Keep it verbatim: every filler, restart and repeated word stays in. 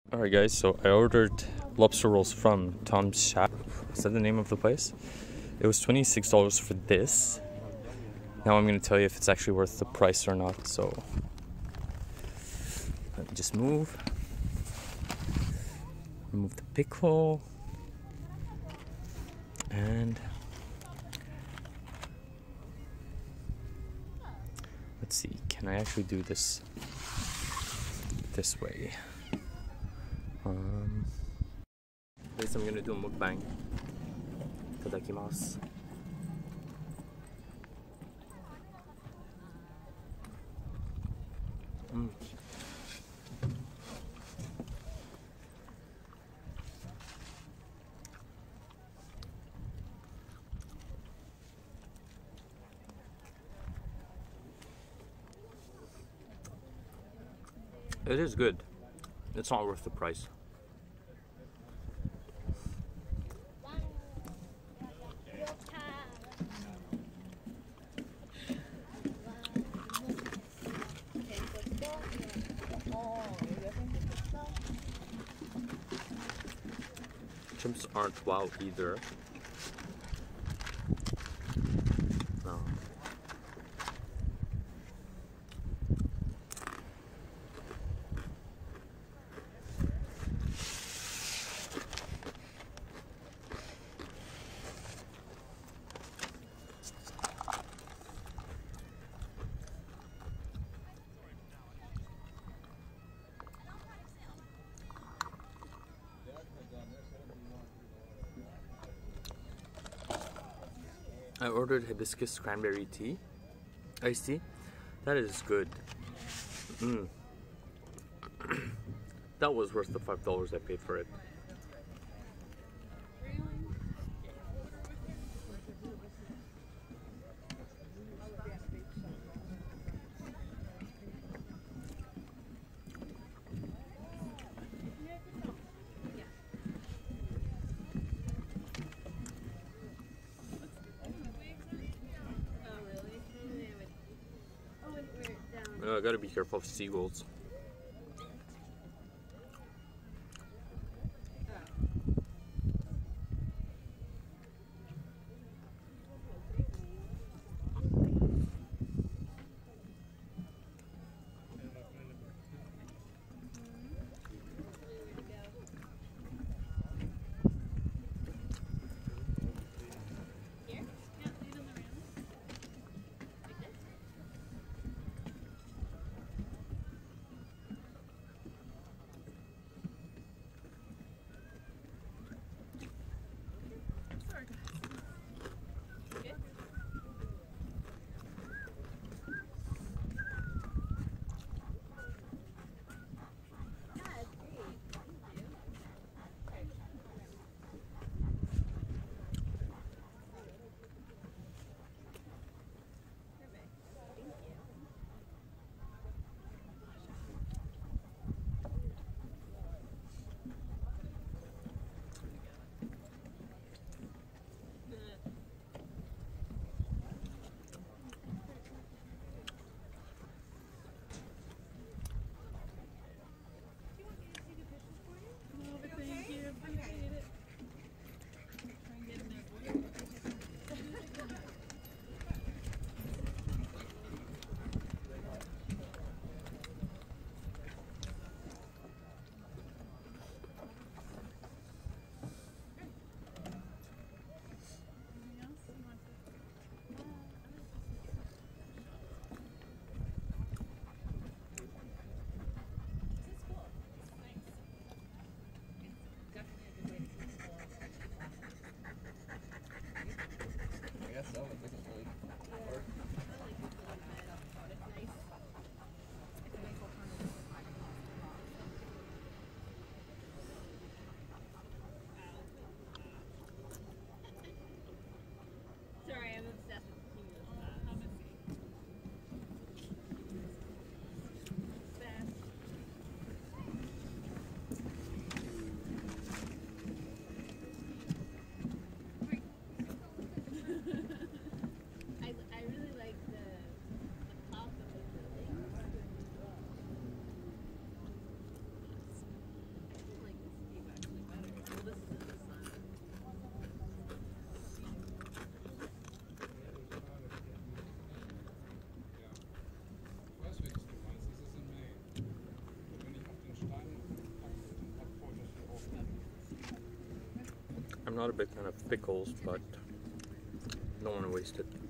Alright guys, so I ordered lobster rolls from Tom's Shack. Is that the name of the place? It was twenty-six dollars for this. Now I'm going to tell you if it's actually worth the price or not, so let me just move. Remove the pickle. And let's see, can I actually do this this way? Um, Guys, I'm gonna do a mukbang. Itadakimasu. Mm. It is good. It's not worth the price. Chimps aren't wow either. No. I ordered hibiscus cranberry tea, iced tea. That is good. Mm. That was worth the five dollars I paid for it. Uh, I gotta be careful of seagulls. not a big fan of pickles, but don't want to waste it.